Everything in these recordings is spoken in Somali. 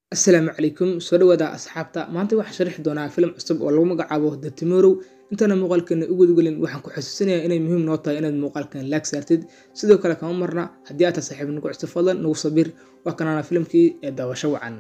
Asalaamu calaykum soo dhawaada asxaabta maanta waxaan sharxi doonaa filim cusub oo lagu magacaabo The Tomorrow intana muuqaalkeena ugu gudgalin waxaan ku xasuusinayaa inay muhiim noo tahay inaad muuqaalkan like saartid sidoo kale kama marna haddii aad tahay saaxiib nagu cusub fadlan nagu sabir waa kanaana filimkii ee daawasho wacan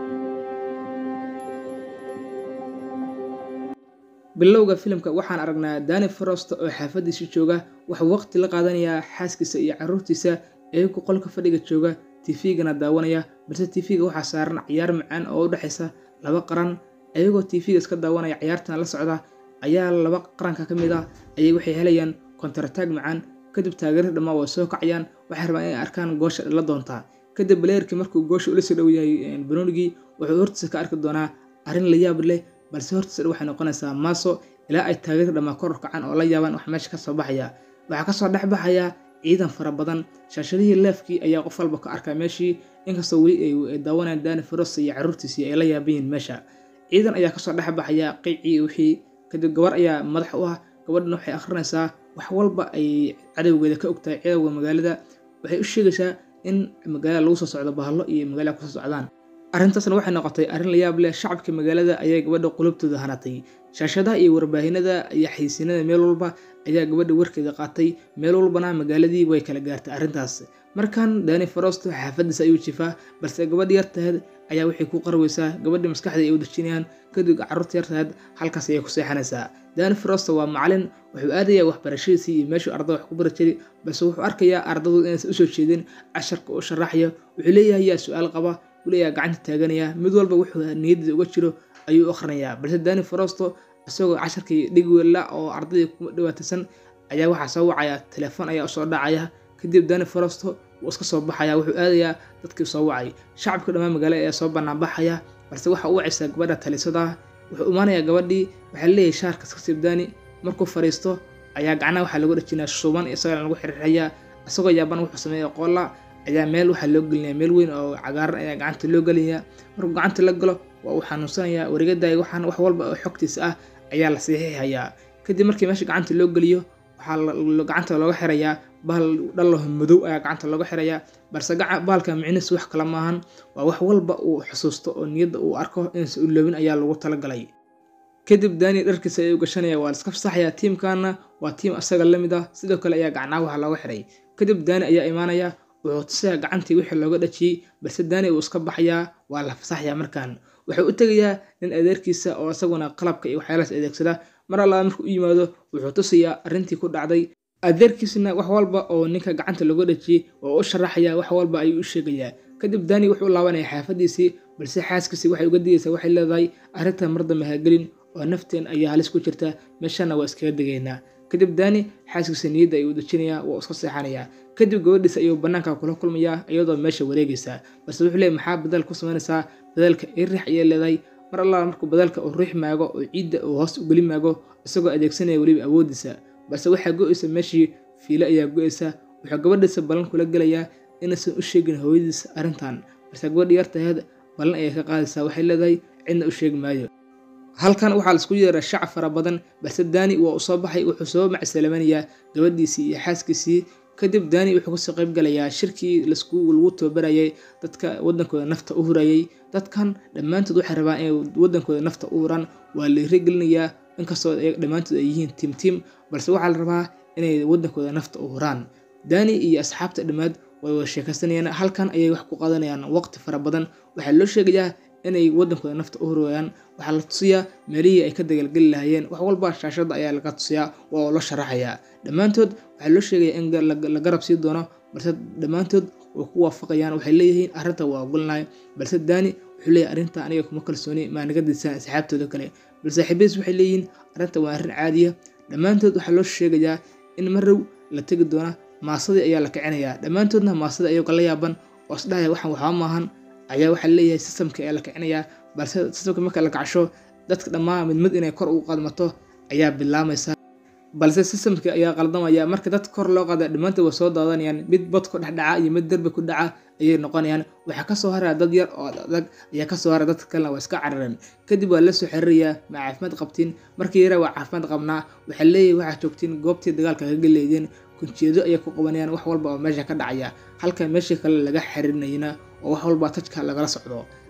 bilowga filimka waxaan aragnaa Danny Frost oo xaafadiisa jooga waxa waqti la qaadanayaa xaaskiisa iyo carruurtiisa iyagoo qolka fadhiga jooga TV-gana daawanaya balse TV-ga waxaa saaran ciyaar macaan oo u dhaxaysa laba qaran iyagoo TV-ga iska daawanaya ciyaartan la socda ayaa laba qaranka ka mid ah ayay waxay helayaan counter attack macaan kadib taageerada dhammaan way soo kacayaan waxay rabaan inay arkaan goosha la doonta kadib playerkii markuu goosha ula soo dhow yahay Benoonigi wuxuu hortiisa ka arki doonaa arrin la yaab leh balse hortiisa waxay noqonaysaa maaso ilaa ay taageerada dhammaan kor kacan oo la yaabaan wax meesha ka soo baxaya waxa ka soo dhaxbaxaya ciidan fara badan shaashadihii leefkii ayaa qof walba ka arkay meeshii inkastoo weli ay daawanayaan Danny Frost iyo carruurtiisii ay la yaabayeen meesha ciidan ayaa ka soo dhaxbaxaya qiicii wixii kadib gabar ayaa madax u ah gabadhana waxay akhrinaysaa wax walba ay cadawgeeda ka ogtahay ciidamada magaalada waxay u sheegaysaa in magaalada lagu soo socdo bahalo iyo magaalada ku soo socdaan arrintaasna waxay noqotay arrin la yaab leh shacabka magaalada ayaa gabadha qulubtooda hanatay shaashadaha iyo warbaahinada iyo xayeysiinada meel walba ayaa gabadha warkeeda qaatay meel walbana magaaladii way kala gaartay arrintaas markan Danny Frost xaafadiisa ayuu jifaa balse gabadh yartaad ayaa waxay ku qarwaysaa gabadha maskaxda ay u dajinayaan kadib carruurta yartaad halkaas ayay ku seexanaysaa Danny Frost waa macallin wuxuu aadayaa waxbarashadiisii iyo meeshuu ardayda wax ku bari jiray balse wuxuu arkayaa ardaydu inaysan u soo jeedin casharka uu sharaxayo wuxuu leeyahay yaa su'aal qaba waliya gacanta taaganaya mid walba wuxuu niyadda uga jiro ayuu akhrinayaa balse Danny Frost isagoo casharkii dhig weela oo ardayda ku dhawaataysan ayaa waxa soo wacaya telefoon ayaa soo dhacaya kadib Danny Frost wuu iska soo baxaya wuxuu aadayaa dadkii soo wacay shacabka dhammaan magaalada ayaa soo banaan baxaya balse waxa uu wacaysaa gabadha talisada wuxuu imaanaya gabadhii waxa leeyahay shaarka iska sib Danny markuu fariisto ayaa gacanaha waxa lagu dhajinaa shuban isagoo lagu xirxirayaa isagoo yaaban wuxuu sameeyay qolla ayaa meel waxa loo gelinayaa meel weyn oo cagaaran ayaa gacanta loo gelinayaa markuu gacanta la galo waa uu xanuunsanayaa wareegada waxaan wax walba oo xogtiisa ah ayaa la saxiixayaa kadib markii meesha gacanta loo geliyo waxaa gacanta looga xirayaa bahal dhalo madow ayaa gacanta looga xirayaa balse bahalka micnihiisu wax kala maahan waa wax walba uu xusuusto oo niyadda uu arko inaysan u loobin ayaa lagu talagalay kadib Danny dharkiisa ayuu gashanaya waa iska fasaxaya tiimkana waa tiim asaga la mid ah sidoo kale ayaa gacanaha waxa looga xiray kadib Danny ayaa imaanaya wuxuu tusaya gacantii wixii looga dhajiyay balse Danny uu iska baxaya waa la fasaxaya markaan wuxuu u tagayaa nin adeerkiisa oo asaguna qalabka iyo waxyaalahaas adeegsada mar alla markuu u yimaado wuxuu tusayaa arrintii ku dhacday adeerkiisna wax walba oo ninka gacanta looga dhajiyay oo u sharaxaya wax walba ayuu u sheegayaa kadib Danny wuxuu laabanaya xaafadiisii balse xaaskiisii waxay uga digaysaa waxay leedahay arrintan mar dambe ha gelin oo nafteen ayaa halis ku jirta meeshana waa iskaga degaynaa kadib Danny xaaskiisa niyadda ayuu dajinayaa waa iska seexanayaa kadib gabadhiisa ayuu banaanka kula kulmayaa iyadoo meesha wareegaysa balse wuxuu leeyahay maxaa badal ku sameynaysaa badalka riix ayay leedahay mar alla markuu badalka uu riix maago oo ciidda uu hoos u geli maago isagoo adeegsanaya weliba awoodiisa balse waxaa go'aysa meeshii fiilo ayaa go'aysa wuxuu gabadhiisa balan kula gelayaa inaysan u sheegin hooyadiisa arrintan balse gabadha yartaheed balan ayay ka qaadaysaa waxay leedahay cidna u sheegi maayo halkan waxaa la isku yeeraa shacab fara badan balse Danny waa u soo baxay wuxuu soo macsalamaanayaa gabadhiisii iyo xaaskiisii kadib Danny wuxuu ka soo qayb galayaa shirkii lagu tababarayay dadka wadankooda nafta u hurayay dadkan dhammaantood waxay rabaan inay wadankooda nafta u huraan waa la rigelinayaa inkastoo dhammaantood ay yihiin tiim balse waxaa la rabaa inay wadankooda nafta u huraan Danny iyo asxaabta dhammaad way wada sheekaysanayaan halkan ayay wax ku qaadanayaan waqti fara badan waxaa loo sheegayaa inay wadankooda nafta u hurayaan waxaa la tusiyaa meelihii ay ka dagaalgeli lahaayeen wax walba shaashada ayaa laga tusiyaa waa loo sharaxayaa dhammaantood waxaa loo sheegayaa in la garab sii doono balse dhammaantood way ku waafaqayaan waxay leeyihiin arrinta waa ogolnahay balse Danny wuxuu leeyahay arrinta aniga kuma kalsooni ma naga diisan asxaabtooda kale balse saaxiibadiis waxay leeyihiin arrinta waa arrin caadiya dhammaantood waxaa loo sheegayaa in marow la tegi doona maasadii ayaa la kicinayaa dhammaantoodna maasada ayagoo la yaaban oo isdhahaya waxaan waxba maahan ayaa waxaa leeyahay systemka ayaa la kicinayaa balse systemka marka la kacsho dadka dhammaan mid inay kor ugu qadmato ayaa bilaamaysa balse systemka ayaa qaldamaya marka dad kor loo qaada dhammaantood way soo daadanayaan mid bad ku dhex dhaca iyo mid darbi ku dhaca ayay noqonayaan waxaa kasoo haraya dad yar oo adag ayaa kasoo haraya dadka kalena waa iska carareen kadib waa la soo xiriirayaa ma caafimaad qabtiin markii yara waa caafimaad qabnaa waxaa leeyahay waxaa joogtiin goobtii dagaalka ka galeedeen kunjeedo ayay ku qabanayaan wax walba oo meesha ka dhacaya halka meeshii kale laga xiriirinayna oo wax walba tajka lagala socdo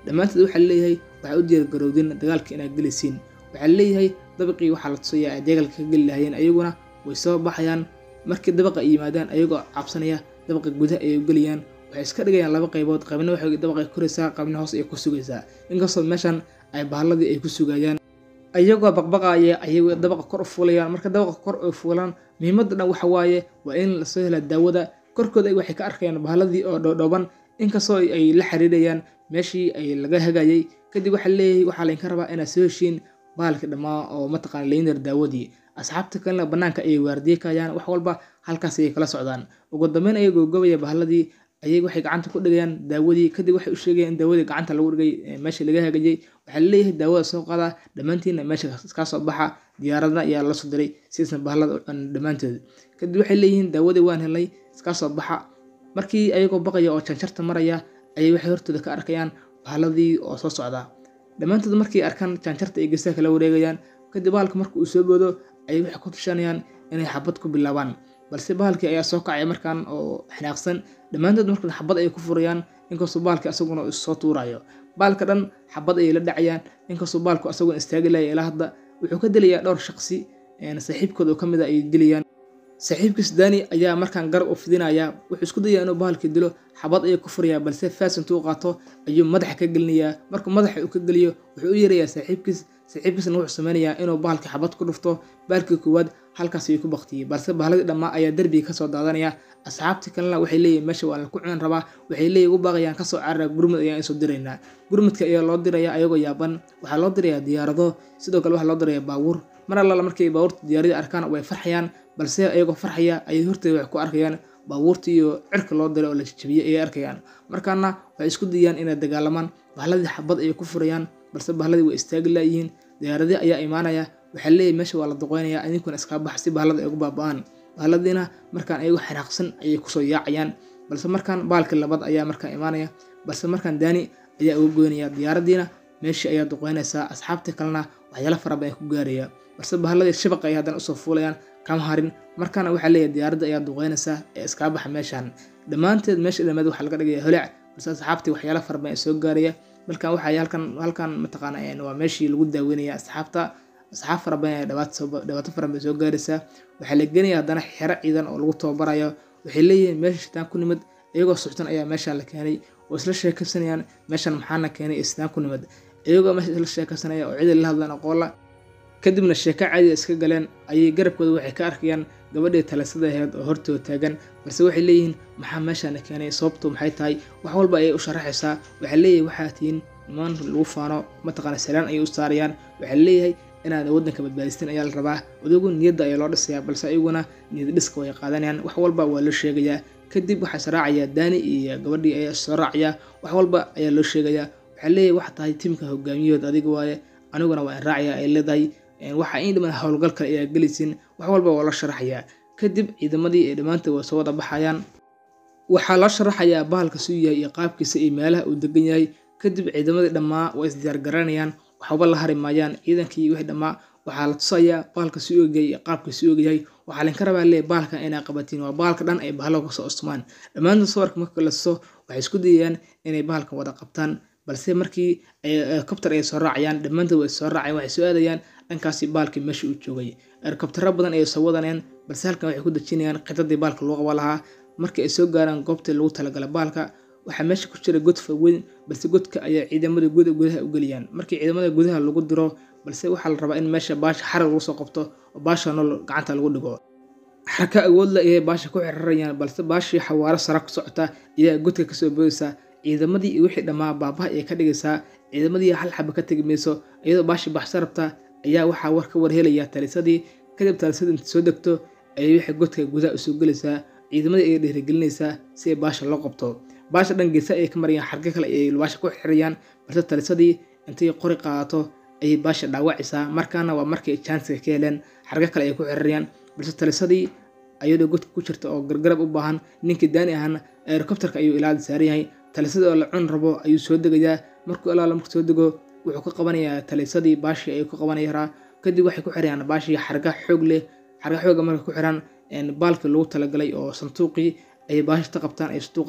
dhammaantood waxaa leeyahay waxay u diyaargarowdeen dagaalka inay gelaysiin. waxaa leeyahay dabaqii waxaa la tusayaa ay dagaalka ka geli lahaayeen, ayaguna way soo baxayaan. markii dabaqa ay yimaadaan ayagoo cabsanaya dabaqa gudaha ay u gelayaan, waxay iska dhigayaan laba qaybood, qaybna waxay dabaqa koraysaa, qaybna hoos ay ku sugaysaa. inkastoo meeshan ay bahaaladii ay ku sugayaan ayagoo baqbaqaya, ayagoo dabaqa kor u fuulayaan. marka dabaqa kor u fuulaan, muhiimadda dhan waxa waaye waa in lasoo hela daawada. korkooda waxay ka arkayaan bahaaladii oo dhoodhooban, inkastoo ay la xiriirayaan meeshii ay laga hagayay. kadib waxaa leeyahay waxaa laydinka rabaa inaad soo heshiin bahalkii dhammaa oo mataqaana laydin daawadii. asxaabta kalena banaanka ayay waardiye kayaan, wax walba halkaas ayay kala socdaan. ugu dambeyn ayagoo gobaya bahaaladii ayay waxay gacanta ku dhigayaan daawadii. kadib waxay u sheegayaan in daawadii gacanta lagu dhigay meesha laga hagajay. waxaa leeyahay daawada soo qaada dhammaantiinna meesha ka soo baxa, diyaaradna ayaa la soo diray sidaysan bahaalada u cunin dhammaantood. kadib waxay leeyihiin daawadii waan helnay, iska soo baxa. markii ayagoo baqaya oo janjarta maraya ayay waxay hortooda ka arkayaan bahaaladii oo soo socda. dhammaantood markay arkaan janjarta ay geesaha kala wareegayaan, kadib bahalka marka uu soo boodo ayay waxay ku tushanayaan inay xabad ku bilaabaan. balse bahalkii ayaa soo kacaya markaan oo xanaaqsan. dhammaantood markan xabad ayay ku furayaan, inkastoo bahalkii asaguna uu soo tuurayo. bahalka dhan xabad ayay la dhacayaan, inkastoo bahalku asaguna istaagi laaya. ilaa hadda wuxuu ka dilayaa dhowr shaqsi, saaxiibkooda oo kamid ah ay dilayaan. saaxiibkiis Dani ayaa markaan garab u fidinaya, wuxuu isku dayaa inuu bahalkii dilo. xabad ayuu ku furayaa, balse faas intuu qaato ayuu madaxa ka gelinayaa. markuu madaxa uu ka geliyo wuxuu u yeerayaa saaxiibkiisna wuxuu sameynayaa inuu bahalkii xabad ku dhufto. bahalkii koowaad halkaas ayuu ku baktiyey, balse bahaladii dhammaa ayaa derbiga kasoo daadanaya. asxaabtii kalena waxay leeyihin meesha waa la ku cunan rabaa, waxay leeyihin ugu baaqayaan kasoo carara gurmud ayaan isoo diraynaa. gurmudka ayaa loo diraya ayagoo yaaban. waxaa loo dirayaa diyaarado, sidoo kale waxaa loo dirayaa baabuur. mar alla markay baabuurta diyaaradii arkaan way farxayaan, balse ayagoo farxaya ayay horteeda wax ku arkayaan baabuurtii iyo cirka loo diray oo la jajabiyey ayay arkayaan. markaana waxay isku dayaan inay dagaalamaan. bahaladii xabad ayay ku furayaan, balse bahaladii way istaagi laayihiin. diyaaradii ayaa imaanaya, waxaa leeyahay meesha waa la duqeynayaa, idinkuna iska bax si bahalada ay ugu baaba'aan. bahaladiina markaan ayagu xanaaqsan ayay kusoo yaacayaan, balse markaan bahalkii labaad ayaa markaan imaanaya, balse markaan Dani ayaa uga goynaya. diyaaradiina meeshii ayaa duqeynaysaa. asxaabtii kalena waxyaalo fara badan ku gaaraya, balse bahaladii shabaqa ay haddana usoo fuulayaan kama harin. markaana waxaa leeyahay diyaaradda ayaa duqeynaysaa ee iska baxa meeshan. dhammaanteed meesha dhammaad waxaa laga dhigaya holac, balse asxaabtii waxyaalo fara badan soo gaaraya. markaan waxaa halkan mataqaana waa meeshii lagu daaweynaya asxaabta. asxaab fara badan ayaa dhibaato fara badan soo gaaraysa. waxaa la geenaya haddana xero ciidan oo lagu tababarayo. waxay leeyihiin meesha shitaan ku nimid, iyagoo suxtan ayaa meeshaan la keenay oo isla sheekaysanayaan meeshan maxaana keenay shitaan ku nimid. iyagoo meesha isla sheekaysanaya oo cid la hadlaan aqoola. kadibna sheeko caadi iska galeen ayay garabkooda waxay ka arkayaan gabadhii talisada ahayd oo hortooda taagan. balse waxay leeyihiin maxaa meeshaan keenay, sababtu maxay tahay? wax walba ayay u sharaxaysaa. waxay leeyihiin waxaa tihiin niman lagu faano, mataqaana salaan ayay u saarayaan. waxay leeyahay inaad waddanka badbaadisteen ayaa la rabaa. adigu niyadda ayaa loo dhisayaa, balse ayaguna niyad dhiska way qaadanayaan. wax walba waa loo sheegayaa. kadib waxaa israacaya Dani iyo gabadhii ayaa soo raacaya. wax walba ayaa loo sheegayaa. waxay leeyahay waxa tahay tiimka hogaamiyahood adiga waaye, aniguna waa in raacaya ay leedahay. waxa in dhiman howlgal kale ayaa gelaysiin. wax walba waa la sharaxayaa. kadib ciidamadii ay dhammaantood waa soo wada baxayaan. waxaa la sharaxayaa bahalka suu yahay iyo qaabkiisa iyo meelaha uu degan yahay. kadib ciidamadii dhammaa way isdiyaargaranayaan, waxba la hari maayaan. ciidankii wixii dhammaa waxaa la tusayaa bahalka suu ogyahay iyo qaabka suu ogyahay. waxaa laydinka rabaa leeyahay bahalkan inay qabatiin, waa bahalka dhan ay bahalo kasoo ostumaan. dhammaantood sawirka marka la tuso waxay isku dayayaan inay bahalkan wada qabtaan, balse markii helicopter ay soo raacayaan dhammaantood way soo raacayaan. waxay soo aadayaan dhankaasi bahalkii meesha uu joogay. helicoptero badan ayay soo wadanayaan, balse halkan waxay ku dejinayaan qitadii bahalka loo qaba lahaa. markii ay soo gaaraan goobtii lagu talagalay bahalka, waxaa meesha ku jira god weyn, balse godka ayaa ciidamada gudaha u geliyaan. markii ciidamada gudaha lagu diro, balse waxaa la rabaa in meesha baasha xarig lagu soo qabto oo baasha nool gacanta lagu dhigo. xarka awood la ayay baasha ku xirarayaan, balse baashii xawaaro sare ku socota ayaa godka kasoo boodaysa. ciidamadii iyo wixii dhammaa baabaha ay ka dhigaysaa. ciidamadii hal xaba ka tegi mayso, iyadoo baashi baxsa rabta ayaa waxaa war ka war helaya talisadii. kadib talisadii inta soo degto ayay wixii godka gudaha usoo gelaysaa. ciidamadii ay dhiirigelinaysaa si ay baasha loo qabto. baasha dhan geesa ay ka marayaan, xarga kale ay baasha ku xirayaan, balse talisadii intay qori qaadato ayay baasha dhaawacaysaa. markaana waa markii ay chance ka heleen, xarga kale ay ku xirayaan, balse talisadii ayadoo godka ku jirta oo gargarab u baahan. ninkii Dani ahana helicopterka ayuu ilaali saaran yahay. talisadii oo la cun rabo ayuu soo degayaa. markuu markuu soo dego wuxuu ka qabanayaa talisadii baashii ayuu ka qabanayaa. kadib waxay ku xirayaan baashii xarga xoog leh. xarga xooga markay ku xiraan baalkii lagu talagalay oo santuuqii ay baasha ta qabtaan ay santuuqa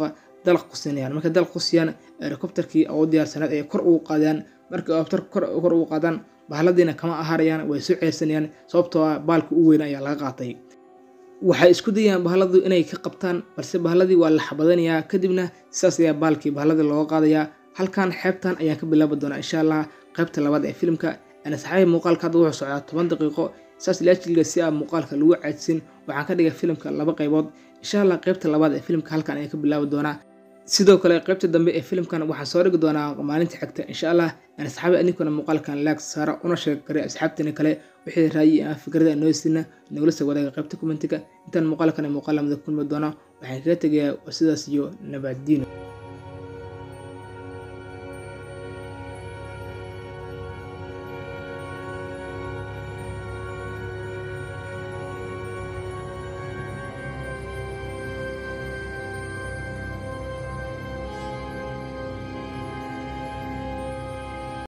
dalaq qusinayaan marka dalaq qusiyaan helicopterkii oo diyaarsaneed ay kor ugu qaadaan markii helicopter kor ugu qaadaan bahaladiina kama aharayaan way soo ceersanayaan sababtoo ah baalka u weyn ayaa laga qaatay waxay isku dayaan bahaladu inay ka qabtaan balse bahaladii waa la xabadanayaa kadibna sidaas ayaa baalkii bahalada looga qaadayaa halkan xeebtan ayaan ka bilaabi doonaa insha Allah qaybta labaad ee filimka ana saxay muuqaalka hadda wuxuu socdaa 10 daqiiqo saas ilaajilga si aan muuqaalka lagu caadsin waxaan ka dhigay filimka laba qaybood insha Allah qaybta labaad ee filimka halkan ayaan ka bilaabi doonaa sidoo kale qaybta dambe ee filimkan waxaan soo dhigi doonaa maalinta xigta insha Allah ana saxay aninkuna muuqaalkan like saara una sheeg garay asxaabtina kale wixii raayi ah fikrada noo siina nagula soo wadaaga qaybta commentiga intaan muuqaalkan muuqaal lamada kulmi doona waxaan kaga tagayaa sidaas iyo nabadgelyo